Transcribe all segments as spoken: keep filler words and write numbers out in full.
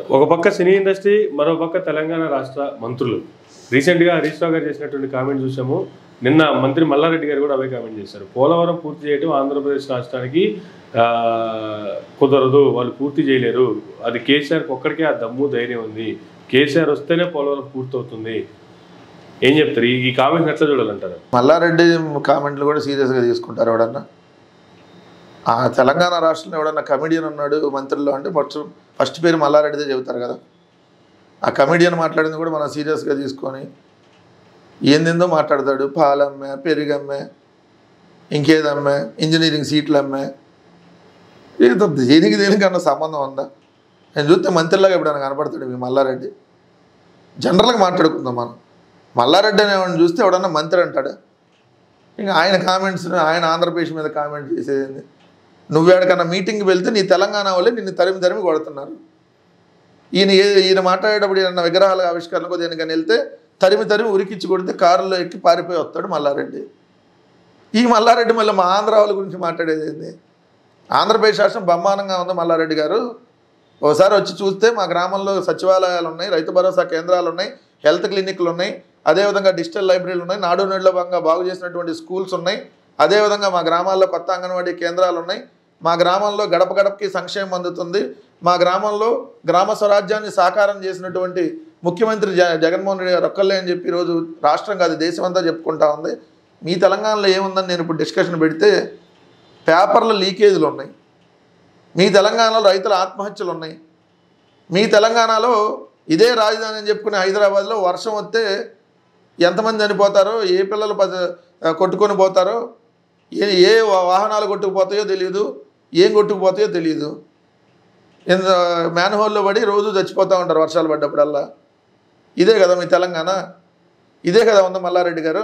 ఒక పక్క cine industry, మరో పక్క తెలంగాణ రాష్ట్ర మంత్రులు. రీసెంట్గా హరీష్ రావు గారు చేసినటువంటి కామెంట్ చూసాము. నిన్న మంత్రి మల్లారెడ్డి గారు కూడా అవే కామెంట్ చేశారు. పోలవరం పూర్తి చేయడం ఆంధ్రప్రదేశ్ రాష్ట్రానికి కుదరదు, వాళ్ళు పూర్తి చేయలేరు, అది కేసీఆర్కి ఒక్కడికే ఆ దమ్ము ధైర్యం ఉంది, కేసీఆర్ వస్తేనే పోలవరం పూర్తవుతుంది. ఏం చెప్తారు? ఈ కామెంట్ ఎట్లా చూడాలంటారు? మల్లారెడ్డి కామెంట్లు కూడా సీరియస్గా తీసుకుంటారు. ఎవడన్నా ఆ తెలంగాణ రాష్ట్రంలో ఎవడన్నా కమెడియన్ ఉన్నాడు మంత్రుల్లో అంటే ఫస్ట్ ఫస్ట్ పేరు మల్లారెడ్డిదే చెబుతారు కదా. ఆ కమెడియన్ మాట్లాడింది కూడా మనం సీరియస్గా తీసుకొని ఏందేందో మాట్లాడతాడు. పాలమ్మే, పెరిగమ్మే, ఇంకేదమ్మే, ఇంజనీరింగ్ సీట్లు అమ్మే, ఏదో దేనికి దేనికన్నా సంబంధం ఉందా? నేను చూస్తే మంత్రిలాగా ఎప్పుడైనా కనపడతాడు మీ మల్లారెడ్డి. జనరల్గా మాట్లాడుకుందాం మనం. మల్లారెడ్డి అనేవాడిని చూస్తే ఎవడన్నా మంత్రి అంటాడు. ఇంకా ఆయన కామెంట్స్, ఆయన ఆంధ్రప్రదేశ్ మీద కామెంట్ చేసేది. నువ్వేడికన్నా మీటింగ్కి వెళ్తే నీ తెలంగాణ వాళ్ళే నిన్ను తరిమి తరిమి కొడుతున్నారు. ఈయన ఈయన మాట్లాడేటప్పుడు ఏమన్నా విగ్రహాల ఆవిష్కరణకు దేనికని వెళ్తే తరిమి తరిమి ఉరికిచ్చి కొడితే కారులో ఎక్కి పారిపోయి వస్తాడు మల్లారెడ్డి. ఈ మల్లారెడ్డి మళ్ళీ మా ఆంధ్ర వాళ్ళ గురించి మాట్లాడేది ఏంది? ఆంధ్రప్రదేశ్ రాష్ట్రం బ్రహ్మాండంగా ఉంది మల్లారెడ్డి గారు. ఒకసారి వచ్చి చూస్తే మా గ్రామంలో సచివాలయాలు ఉన్నాయి, రైతు భరోసా కేంద్రాలు ఉన్నాయి, హెల్త్ క్లినిక్లు ఉన్నాయి, అదేవిధంగా డిజిటల్ లైబ్రరీలు ఉన్నాయి, నాడు నేడులో భాగంగా బాగు చేసినటువంటి స్కూల్స్ ఉన్నాయి, అదేవిధంగా మా గ్రామాల్లో కొత్త అంగన్వాడీ కేంద్రాలు ఉన్నాయి, మా గ్రామంలో గడప గడపకి సంక్షేమం అందుతుంది, మా గ్రామంలో గ్రామ స్వరాజ్యాన్ని సాకారం చేసినటువంటి ముఖ్యమంత్రి జ జగన్మోహన్ రెడ్డి గారు ఒక్కళ్ళే అని చెప్పి ఈరోజు రాష్ట్రం కాదు దేశం అంతా చెప్పుకుంటా ఉంది. మీ తెలంగాణలో ఏముందని నేను ఇప్పుడు డిస్కషన్ పెడితే పేపర్ల లీకేజీలు ఉన్నాయి, మీ తెలంగాణలో రైతుల ఆత్మహత్యలు ఉన్నాయి, మీ తెలంగాణలో ఇదే రాజధాని అని చెప్పుకునే హైదరాబాద్లో వర్షం వస్తే ఎంతమంది చనిపోతారో, ఏ పిల్లలు కొట్టుకొని పోతారో, ఏ ఏ వాహనాలు కొట్టుకుపోతాయో తెలియదు, ఏం కొట్టుకుపోతాయో తెలియదు. ఎంత మ్యాన్హోల్లో పడి రోజు చచ్చిపోతూ ఉంటారు వర్షాలు పడ్డప్పుడల్లా. ఇదే కదా మీ తెలంగాణ, ఇదే కదా ఉంది మల్లారెడ్డి గారు.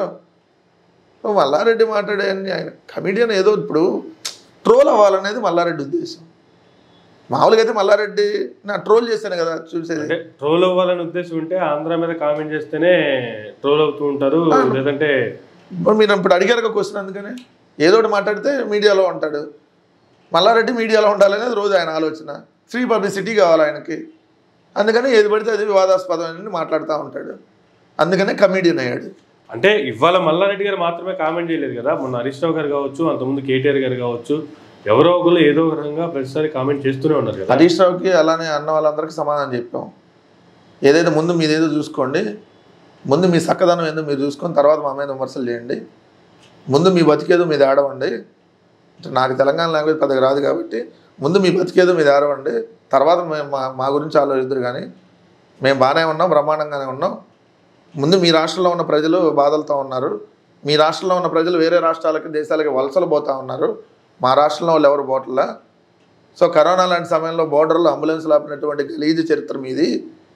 మల్లారెడ్డి మాట్లాడే ఆయన కమెడియన్ ఏదో ఇప్పుడు ట్రోల్ అవ్వాలనేది మల్లారెడ్డి ఉద్దేశం. మామూలుగా అయితే మల్లారెడ్డి నా ట్రోల్ చేశాను కదా చూసేది. ట్రోల్ అవ్వాలని ఉద్దేశం ఉంటే ఆంధ్ర మీద కామెంట్ చేస్తేనే ట్రోల్ అవుతూ ఉంటారు. లేదంటే మీరు ఇప్పుడు అడిగారు క్వశ్చన్, అందుకనే ఏదో ఒకటి మాట్లాడితే మీడియాలో ఉంటాడు. మల్లారెడ్డి మీడియాలో ఉండాలనేది రోజు ఆయన ఆలోచన. ఫ్రీ పబ్లిసిటీ కావాలి ఆయనకి, అందుకని ఏది పడితే అది వివాదాస్పదం అని మాట్లాడుతూ ఉంటాడు. అందుకనే కమెడియన్ అయ్యాడు. అంటే ఇవాళ మల్లారెడ్డి గారు మాత్రమే కామెంట్ చేయలేదు కదా, మొన్న హరీష్ రావు గారు కావచ్చు, అంతకుముందు కేటీఆర్ గారు కావచ్చు, ఎవరో ఒకరు ఏదో ఒక రకంగా ప్రతిసారి కామెంట్ చేస్తూనే ఉన్నారు కదా. హరీష్ రావుకి అలానే అన్న వాళ్ళందరికీ సమాధానం చెప్పాం. ఏదైతే ముందు మీదేదో చూసుకోండి, ముందు మీ చక్కదనం ఏదో మీరు చూసుకొని తర్వాత మా మీద విమర్శలు చేయండి. ముందు మీ బతికేదో మీది ఆడవండి. నాకు తెలంగాణ లాంగ్వేజ్ పెద్దగా రాదు కాబట్టి ముందు మీ బతికేదో మీది ఆడవండి, తర్వాత మేము మా మా గురించి ఆలోచిద్దరు. కానీ మేము బాగానే ఉన్నాం, బ్రహ్మాండంగానే ఉన్నాం. ముందు మీ రాష్ట్రంలో ఉన్న ప్రజలు బాధలతో ఉన్నారు, మీ రాష్ట్రంలో ఉన్న ప్రజలు వేరే రాష్ట్రాలకి దేశాలకి వలసలు పోతూ ఉన్నారు, మా రాష్ట్రంలో వాళ్ళు ఎవరు పోవట్లా. సో కరోనా లాంటి సమయంలో బోర్డర్లో అంబులెన్స్లు ఆపినటువంటి గలీజు చరిత్ర మీది.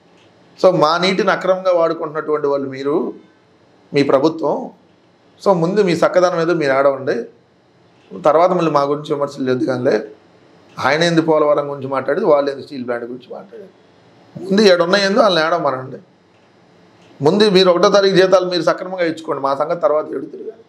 సో మా నీటిని అక్రమంగా వాడుకుంటున్నటువంటి వాళ్ళు మీరు, మీ ప్రభుత్వం. సో ముందు మీ చక్కదనం ఏదో మీరు ఆడవండి, తర్వాత మళ్ళీ మా గురించి విమర్శలు లేదు. కానీ ఆయన ఏంది పోలవరం గురించి మాట్లాడేది, వాళ్ళు ఏంది స్టీల్ ప్లాంట్ గురించి మాట్లాడేది. ముందు ఏడున్నాయేందో వాళ్ళని ఏడమనండి. ముందు మీరు ఒకటో తారీఖు జీతాలు మీరు సక్రమంగా ఇచ్చుకోండి, మా సంగతి తర్వాత ఎడుతురు. కానీ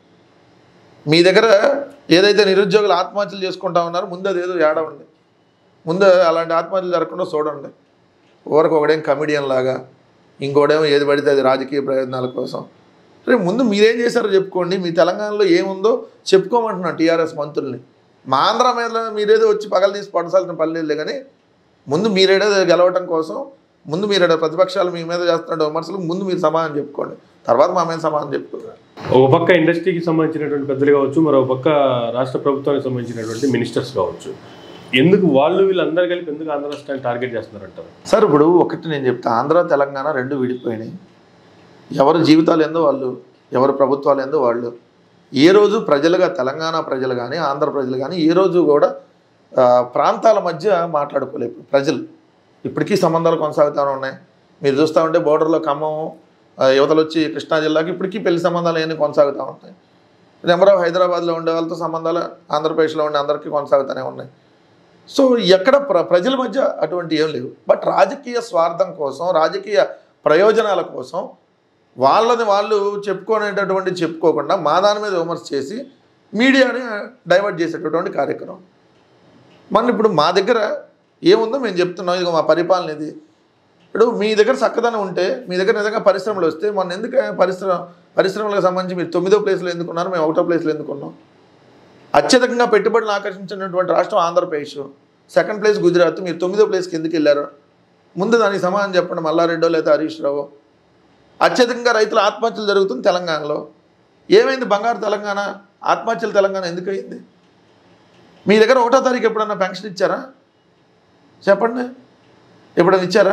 మీ దగ్గర ఏదైతే నిరుద్యోగులు ఆత్మహత్యలు చేసుకుంటా ఉన్నారో ముందు అదేదో ఏడవండి. ముందు అలాంటి ఆత్మహత్యలు జరగకుండా చూడండి. ఊరకు ఒకడేం కమెడియన్ లాగా, ఇంకోడేమో ఏది పడితే అది రాజకీయ ప్రయోజనాల కోసం. రేపు ముందు మీరేం చేశారో చెప్పుకోండి. మీ తెలంగాణలో ఏముందో చెప్పుకోమంటున్నాను టీఆర్ఎస్ మంత్రుల్ని. మా ఆంధ్ర మీద మీరేదో వచ్చి పగలు తీసి పడసాల్సిన పని లేదు. కానీ ముందు మీరేదో గెలవటం కోసం ముందు మీరేదో ప్రతిపక్షాలు మీ మీద చేస్తున్న విమర్శలకు ముందు మీరు సమాధానం చెప్పుకోండి, తర్వాత మా మీద సమాధానం చెప్పుకోండి. ఒక పక్క ఇండస్ట్రీకి సంబంధించినటువంటి పెద్దలు కావచ్చు, మరో పక్క రాష్ట్ర ప్రభుత్వానికి సంబంధించినటువంటి మినిస్టర్స్ కావచ్చు, ఎందుకు వాళ్ళు వీళ్ళందరూ కలిపి ఎందుకు ఆంధ్ర రాష్ట్రాన్ని టార్గెట్ చేస్తున్నారంటారు? సార్ ఇప్పుడు ఒకటి నేను చెప్తా, ఆంధ్ర తెలంగాణ రెండు విడిపోయినాయి. ఎవరి జీవితాలు ఏందో వాళ్ళు, ఎవరి ప్రభుత్వాలు ఏందో వాళ్ళు. ఏ రోజు ప్రజలుగా తెలంగాణ ప్రజలు కానీ ఆంధ్ర ప్రజలు కానీ ఏ రోజు కూడా ప్రాంతాల మధ్య మాట్లాడుకోలేదు ప్రజలు. ఇప్పటికీ సంబంధాలు కొనసాగుతూనే ఉన్నాయి. మీరు చూస్తూ ఉంటే బోర్డర్లో ఖమ్మం యువతలు వచ్చి కృష్ణా జిల్లాకి ఇప్పటికీ పెళ్లి సంబంధాలు ఏమీ కొనసాగుతూ ఉంటాయి. నెంబర్ ఆఫ్ హైదరాబాద్లో ఉండే వాళ్ళతో సంబంధాలు ఆంధ్రప్రదేశ్లో ఉండే అందరికీ కొనసాగుతూనే ఉన్నాయి. సో ఎక్కడ ప్ర ప్రజల మధ్య అటువంటి ఏం లేవు. బట్ రాజకీయ స్వార్థం కోసం, రాజకీయ ప్రయోజనాల కోసం వాళ్ళని వాళ్ళు చెప్పుకునేటటువంటి చెప్పుకోకుండా మా దాని మీద విమర్శ చేసి మీడియాని డైవర్ట్ చేసేటటువంటి కార్యక్రమం. మన ఇప్పుడు మా దగ్గర ఏముందో మేము చెప్తున్నాం, ఇదిగో మా పరిపాలన ఇది. ఇప్పుడు మీ దగ్గర చక్కదనం ఉంటే మీ దగ్గర నిజంగా పరిశ్రమలు వస్తే మొన్న ఎందుకు పరిశ్రమ పరిశ్రమలకు సంబంధించి మీరు తొమ్మిదో ప్లేస్లో ఎందుకున్నారు, మేము ఒకటో ప్లేస్లో ఎందుకున్నాం? అత్యధికంగా పెట్టుబడులు ఆకర్షించినటువంటి రాష్ట్రం ఆంధ్రప్రదేశ్, సెకండ్ ప్లేస్ గుజరాత్, మీరు తొమ్మిదో ప్లేస్కి ఎందుకు వెళ్ళారు? ముందు దానికి సమాధానం చెప్పండి. మల్లారెడ్డో లేదా హరీష్ రావు. అత్యధికంగా రైతుల ఆత్మహత్యలు జరుగుతుంది తెలంగాణలో. ఏమైంది బంగారు తెలంగాణ? ఆత్మహత్యలు తెలంగాణ ఎందుకు అయింది? మీ దగ్గర ఒకటో తారీఖు ఎప్పుడన్నా పెన్షన్ ఇచ్చారా? చెప్పండి, ఎప్పుడన్నా ఇచ్చారా?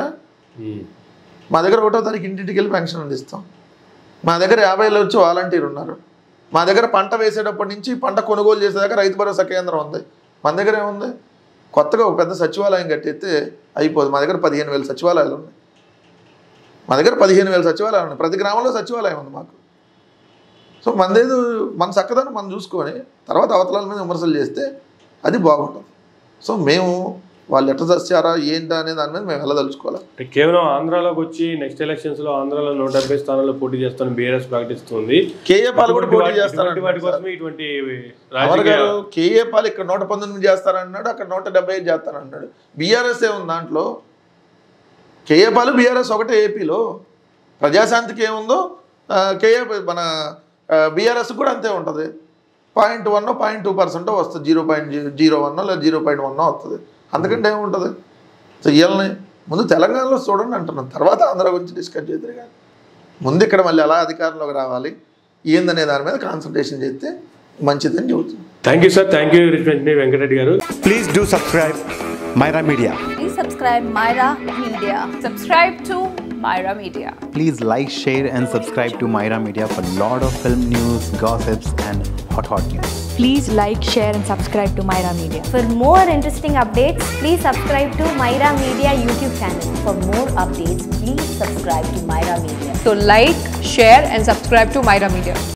మా దగ్గర ఒకటో తారీఖు ఇంటింటికి వెళ్ళి పెన్షన్ అందిస్తాం. మా దగ్గర యాభైలో వచ్చి వాలంటీర్ ఉన్నారు. మా దగ్గర పంట వేసేటప్పటి నుంచి పంట కొనుగోలు చేసేదాకా రైతు భరోసా కేంద్రం ఉంది. మన దగ్గర ఏముంది? కొత్తగా ఒక పెద్ద సచివాలయం కట్టేస్తే అయిపోదు. మా దగ్గర పదిహేను వేల సచివాలయాలు ఉన్నాయి. మా దగ్గర పదిహేను వేల సచివాలయాలు ఉన్నాయి. ప్రతి గ్రామంలో సచివాలయం ఉంది మాకు. సో మనదేదో మన చక్కదాన్ని మనం చూసుకొని తర్వాత అవతలాల మీద విమర్శలు చేస్తే అది బాగుంటుంది. సో మేము వాళ్ళు ఎట్లా చేస్తారా ఏంటా అనే దాని మీద మేము వెళ్ళదలుచుకోవాలి. కేవలం ఆంధ్రాలోకి వచ్చి నెక్స్ట్ ఎలక్షన్స్ లో ఆంధ్రాలో నూట డెబ్బై స్థానాల్లో పోటీ చేస్తాను బీఆర్ఎస్ ప్రకటిస్తుంది. కేఏ పాల్ కూడా పోటీ చేస్తారు. వాటి కోసమే ఇటువంటి గారు కేఏ పాల్ ఇక్కడ నూట పంతొమ్మిది చేస్తారన్నాడు, అక్కడ నూట డెబ్బై ఐదు చేస్తారన్నాడు. బీఆర్ఎస్ ఏముంది దాంట్లో? కేఏ పాల్ బీఆర్ఎస్ ఒకటే ఏపీలో. ప్రజాశాంతికి ఏముందో కేఏ మన బీఆర్ఎస్ కూడా అంతే ఉంటుంది. Point one point two percent వస్తుంది, జీరో పాయింట్ జీరో వన్ లేదా జీరో పాయింట్ వన్ వస్తుంది. అందుకంటే ఏముంటుంది? సో వీళ్ళని ముందు తెలంగాణలో చూడండి అంటున్నాను, తర్వాత ఆంధ్ర గురించి డిస్కస్ చేద్దరు. కానీ ముందు ఇక్కడ మళ్ళీ ఎలా అధికారంలోకి రావాలి ఏందనే దాని మీద కాన్సన్ట్రేషన్ చేస్తే మంచిదని చెబుతుంది. Thank you sir. Thank you Venkatareddy గారు. Please do subscribe Myra Media. Please subscribe Myra Media. Subscribe to Myra Media. Please like, share and subscribe to Myra Media for lot of film news, gossips and hot hot news. Please like, share and subscribe to Myra Media. For more interesting updates, please subscribe to Myra Media YouTube channel. For more updates, please subscribe to Myra Media. So like, share and subscribe to Myra Media.